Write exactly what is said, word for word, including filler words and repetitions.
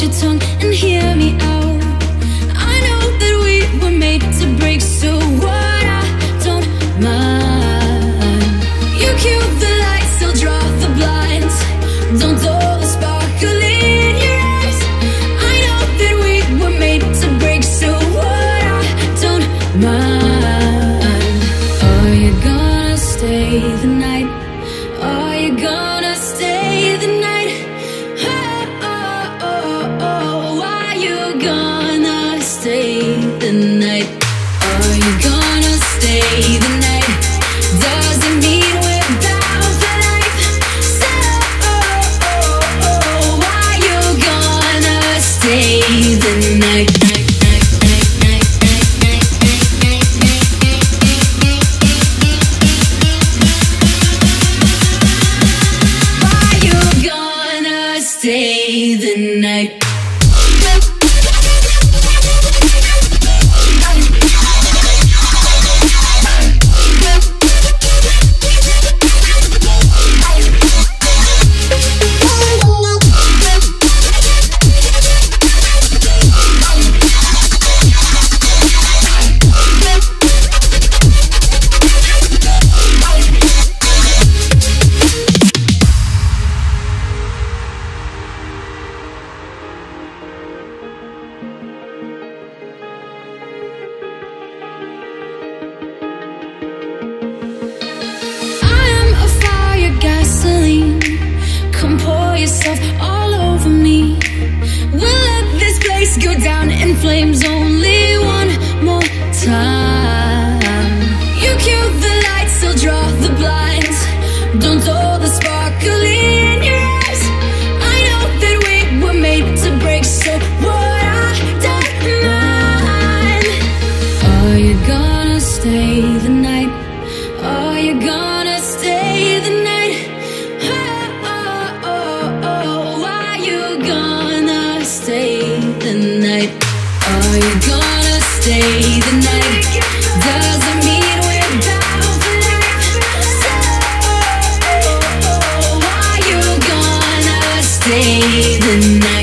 your tongue and hear me out. I know that we were made to break, so what? I don't mind. You cue the lights, I'll draw the blinds. Don't dull the sparkle in your eyes. I know that we were made to break, so what? I don't mind. Are you gonna stay the night? Are you gonna stay the night? Oh, oh, oh, oh. Are you gonna stay the night? Are you gonna stay the night? Doesn't mean we're bound for life. So, oh, oh, oh. Are you gonna stay the night? Stay the night. Yourself all over me. We'll let this place go down in flames only one more time. You cue the lights, I'll draw the blinds. Don't dull the sparkle in your eyes. I know that we were made to break, so what? I don't mind. Are you gonna stay the night? Are you gonna stay the night? Stay the night. Are you gonna stay the night? Doesn't mean we're bound for life. So, oh, oh, oh, are you gonna stay the night?